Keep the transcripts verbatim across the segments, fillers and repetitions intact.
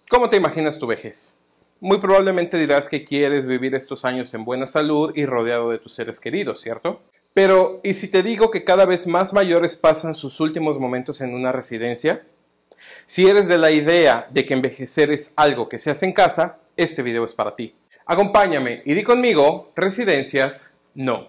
¿Cómo te imaginas tu vejez? Muy probablemente dirás que quieres vivir estos años en buena salud y rodeado de tus seres queridos, ¿cierto? Pero, ¿y si te digo que cada vez más mayores pasan sus últimos momentos en una residencia? Si eres de la idea de que envejecer es algo que se hace en casa, este video es para ti. Acompáñame y di conmigo, residencias, no.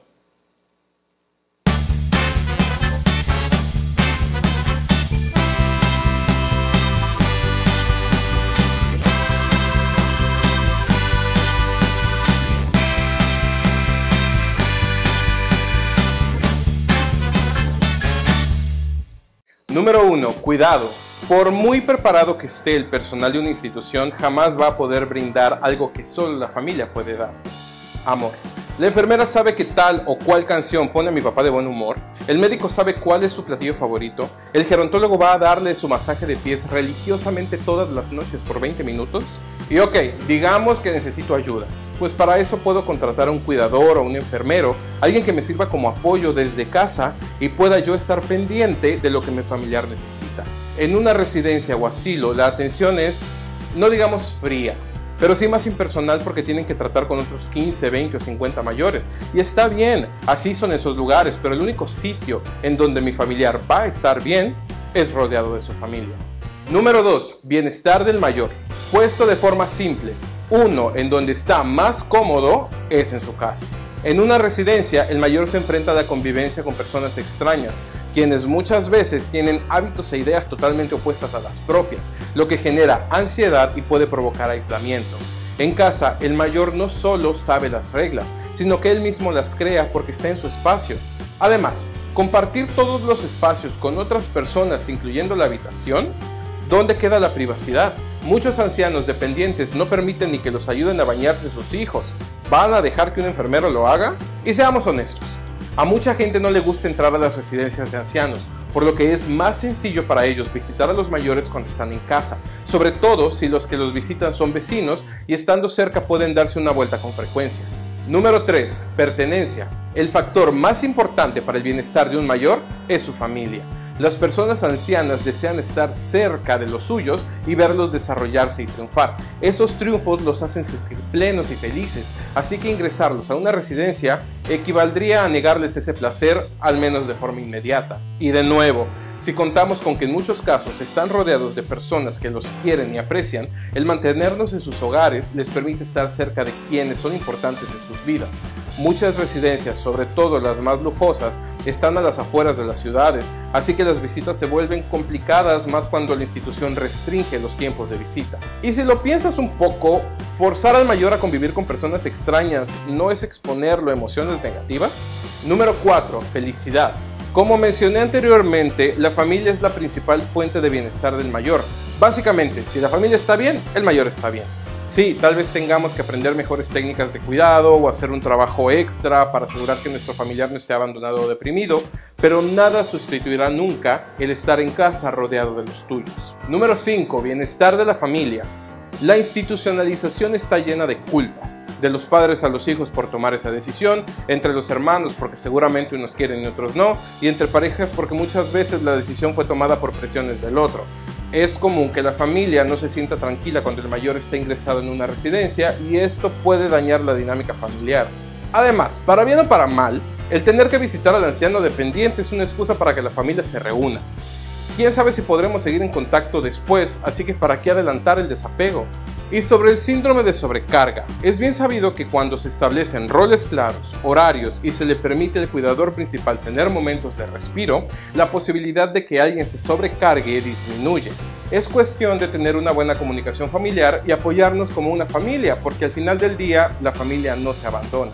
Número uno. Cuidado. Por muy preparado que esté el personal de una institución, jamás va a poder brindar algo que solo la familia puede dar. Amor. La enfermera sabe que tal o cual canción pone a mi papá de buen humor. El médico sabe cuál es su platillo favorito. El gerontólogo va a darle su masaje de pies religiosamente todas las noches por veinte minutos. Y ok, digamos que necesito ayuda. Pues para eso puedo contratar a un cuidador o un enfermero, alguien que me sirva como apoyo desde casa y pueda yo estar pendiente de lo que mi familiar necesita. En una residencia o asilo, la atención es, no digamos fría, pero sí más impersonal porque tienen que tratar con otros quince, veinte o cincuenta mayores. Y está bien, así son esos lugares, pero el único sitio en donde mi familiar va a estar bien es rodeado de su familia. Número dos. Bienestar del mayor. Puesto de forma simple. Uno, en donde está más cómodo, es en su casa. En una residencia, el mayor se enfrenta a la convivencia con personas extrañas, quienes muchas veces tienen hábitos e ideas totalmente opuestas a las propias, lo que genera ansiedad y puede provocar aislamiento. En casa, el mayor no solo sabe las reglas, sino que él mismo las crea porque está en su espacio. Además, compartir todos los espacios con otras personas, incluyendo la habitación, ¿dónde queda la privacidad? Muchos ancianos dependientes no permiten ni que los ayuden a bañarse sus hijos. ¿Van a dejar que un enfermero lo haga? Y seamos honestos, a mucha gente no le gusta entrar a las residencias de ancianos, por lo que es más sencillo para ellos visitar a los mayores cuando están en casa, sobre todo si los que los visitan son vecinos y estando cerca pueden darse una vuelta con frecuencia. Número tres. Pertenencia. El factor más importante para el bienestar de un mayor es su familia. Las personas ancianas desean estar cerca de los suyos y verlos desarrollarse y triunfar. Esos triunfos los hacen sentir plenos y felices, así que ingresarlos a una residencia equivaldría a negarles ese placer, al menos de forma inmediata. Y de nuevo, si contamos con que en muchos casos están rodeados de personas que los quieren y aprecian, el mantenernos en sus hogares les permite estar cerca de quienes son importantes en sus vidas. Muchas residencias, sobre todo las más lujosas, están a las afueras de las ciudades, así que las visitas se vuelven complicadas más cuando la institución restringe los tiempos de visita. Y si lo piensas un poco, forzar al mayor a convivir con personas extrañas ¿no es exponerlo a emociones negativas? Número cuatro. Felicidad. Como mencioné anteriormente, la familia es la principal fuente de bienestar del mayor. Básicamente, si la familia está bien, el mayor está bien. Sí, tal vez tengamos que aprender mejores técnicas de cuidado o hacer un trabajo extra para asegurar que nuestro familiar no esté abandonado o deprimido, pero nada sustituirá nunca el estar en casa rodeado de los tuyos. Número cinco. Bienestar de la familia. La institucionalización está llena de culpas, de los padres a los hijos por tomar esa decisión, entre los hermanos porque seguramente unos quieren y otros no, y entre parejas porque muchas veces la decisión fue tomada por presiones del otro. Es común que la familia no se sienta tranquila cuando el mayor está ingresado en una residencia y esto puede dañar la dinámica familiar. Además, para bien o para mal, el tener que visitar al anciano dependiente es una excusa para que la familia se reúna. Quién sabe si podremos seguir en contacto después, así que para qué adelantar el desapego. Y sobre el síndrome de sobrecarga, es bien sabido que cuando se establecen roles claros, horarios y se le permite al cuidador principal tener momentos de respiro, la posibilidad de que alguien se sobrecargue disminuye. Es cuestión de tener una buena comunicación familiar y apoyarnos como una familia, porque al final del día la familia no se abandona.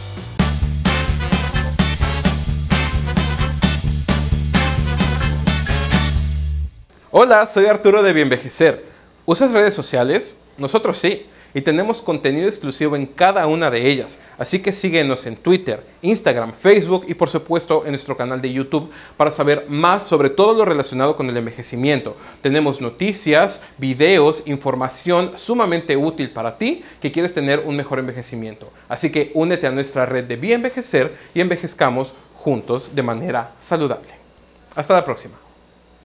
Hola, soy Arturo de Bienvejecer. ¿Usas redes sociales? Nosotros sí, y tenemos contenido exclusivo en cada una de ellas, así que síguenos en Twitter, Instagram, Facebook y por supuesto en nuestro canal de YouTube para saber más sobre todo lo relacionado con el envejecimiento. Tenemos noticias, videos, información sumamente útil para ti que quieres tener un mejor envejecimiento. Así que únete a nuestra red de Bienvejecer y envejezcamos juntos de manera saludable. Hasta la próxima.